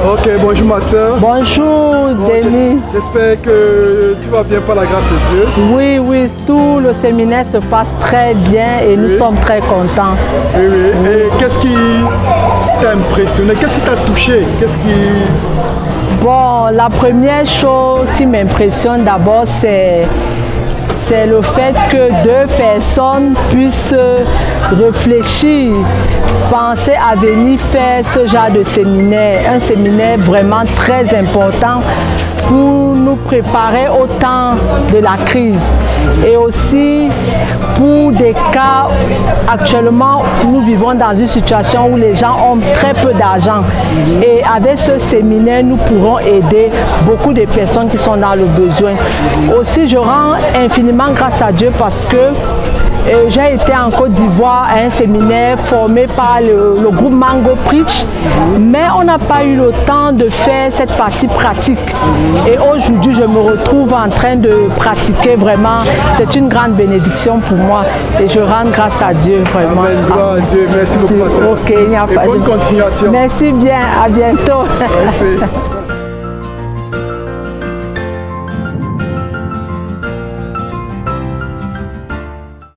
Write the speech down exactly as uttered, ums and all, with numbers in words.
Ok, bonjour ma soeur. Bonjour bon, Denis. J'espère que tu vas bien par la grâce de Dieu. Oui, oui, tout le séminaire se passe très bien et oui. Nous sommes très contents. Oui, oui. oui. Et qu'est-ce qui t'a impressionné? Qu'est-ce qui t'a touché? Qu'est-ce qui... Bon, la première chose qui m'impressionne d'abord, c'est... c'est le fait que deux personnes puissent réfléchir, penser à venir faire ce genre de séminaire, un séminaire vraiment très important pour nous préparer au temps de la crise et aussi pour des cas actuellement où nous vivons dans une situation où les gens ont très peu d'argent et avec ce séminaire nous pourrons aider beaucoup de personnes qui sont dans le besoin. Aussi je rends infiniment grâce à Dieu parce que Euh, j'ai été en Côte d'Ivoire à un séminaire formé par le, le groupe Mango Preach, mais on n'a pas eu le temps de faire cette partie pratique. Et aujourd'hui, je me retrouve en train de pratiquer vraiment. C'est une grande bénédiction pour moi et je rends grâce à Dieu vraiment. Amen, gloire à Dieu. Merci beaucoup. Ok, il n'y a pas de... bonne continuation. Merci bien, à bientôt. Merci.